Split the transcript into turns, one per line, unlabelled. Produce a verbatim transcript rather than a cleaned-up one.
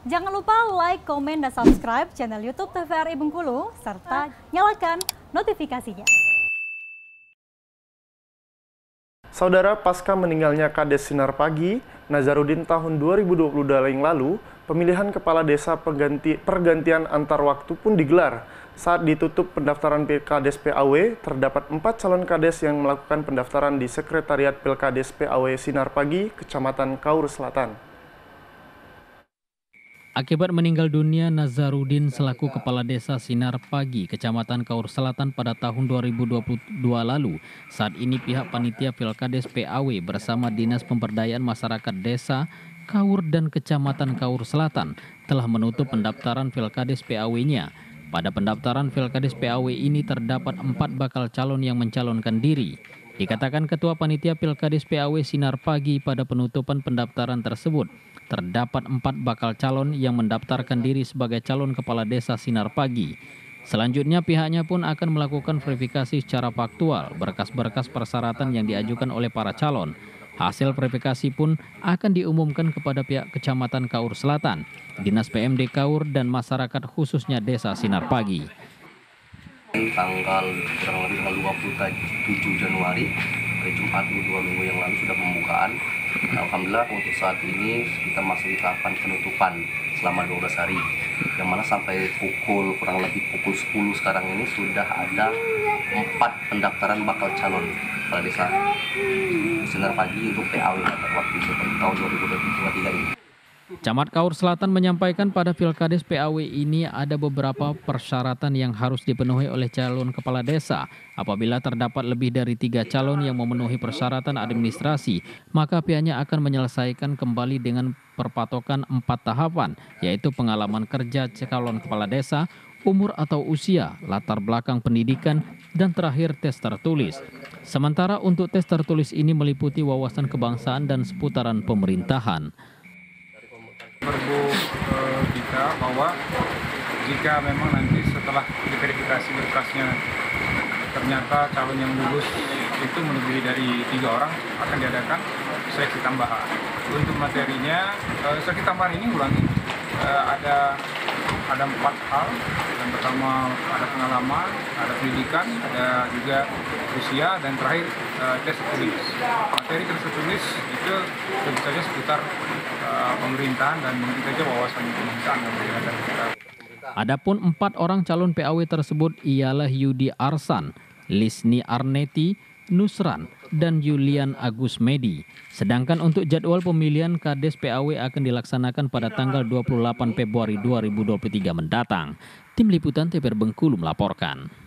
Jangan lupa like, komen, dan subscribe channel YouTube T V R I Bengkulu, serta nyalakan notifikasinya.
Saudara, pasca meninggalnya Kades Sinar Pagi, Nazarudin tahun dua ribu dua puluh dua yang lalu, pemilihan kepala desa pengganti, pergantian antar waktu pun digelar. Saat ditutup pendaftaran Kades P A W, terdapat empat calon Kades yang melakukan pendaftaran di Sekretariat Pilkades P A W Sinar Pagi, Kecamatan Kaur Selatan.
Akibat meninggal dunia Nazarudin selaku Kepala Desa Sinar Pagi, Kecamatan Kaur Selatan pada tahun dua ribu dua puluh dua lalu, saat ini pihak panitia Pilkades P A W bersama Dinas Pemberdayaan Masyarakat Desa, Kaur dan Kecamatan Kaur Selatan telah menutup pendaftaran Pilkades P A W-nya. Pada pendaftaran Pilkades P A W ini terdapat empat bakal calon yang mencalonkan diri. Dikatakan Ketua Panitia Pilkades P A W Sinar Pagi pada penutupan pendaftaran tersebut, terdapat empat bakal calon yang mendaftarkan diri sebagai calon kepala desa Sinar Pagi. Selanjutnya pihaknya pun akan melakukan verifikasi secara faktual berkas-berkas persyaratan yang diajukan oleh para calon. Hasil verifikasi pun akan diumumkan kepada pihak Kecamatan Kaur Selatan, Dinas P M D Kaur dan masyarakat khususnya Desa Sinar Pagi.
Tanggal kurang lebih tanggal dua puluh tujuh Januari, hari Jumat dua minggu yang lalu sudah pembukaan. Alhamdulillah untuk saat ini kita masuk di tahapan penutupan selama dua belas hari, yang mana sampai pukul kurang lebih pukul sepuluh sekarang ini sudah ada empat pendaftaran bakal calon kepala desa Sinar Pagi untuk P A W pada waktu seperti tahun dua ribu dua puluh tiga ini.
Camat Kaur Selatan menyampaikan pada Pilkades P A W ini ada beberapa persyaratan yang harus dipenuhi oleh calon kepala desa. Apabila terdapat lebih dari tiga calon yang memenuhi persyaratan administrasi, maka pihaknya akan menyelesaikan kembali dengan perpatokan empat tahapan, yaitu pengalaman kerja calon kepala desa, umur atau usia, latar belakang pendidikan, dan terakhir tes tertulis. Sementara untuk tes tertulis ini meliputi wawasan kebangsaan dan seputaran pemerintahan.
Perbu eh, kita bahwa jika memang nanti setelah diverifikasi berkasnya ternyata calon yang lulus itu melebihi dari tiga orang, akan diadakan seleksi tambahan. Untuk materinya, eh, seleksi tambahan ini ulangi eh, ada ada empat hal. Yang pertama ada pengalaman, ada pendidikan, ada juga usia, dan terakhir eh, tes tertulis. Materi tes tertulis itu tentu saja seputar Uh, pemerintahan dan mungkin saja wawasan kebangsaan yang berbeda.
Adapun empat orang calon P A W tersebut ialah Yudi Arsan, Lisni Arneti, Nusran, dan Julian Agus Medi. Sedangkan untuk jadwal pemilihan Kades P A W akan dilaksanakan pada tanggal dua puluh delapan Februari dua ribu dua puluh tiga mendatang. Tim Liputan T V R Bengkulu melaporkan.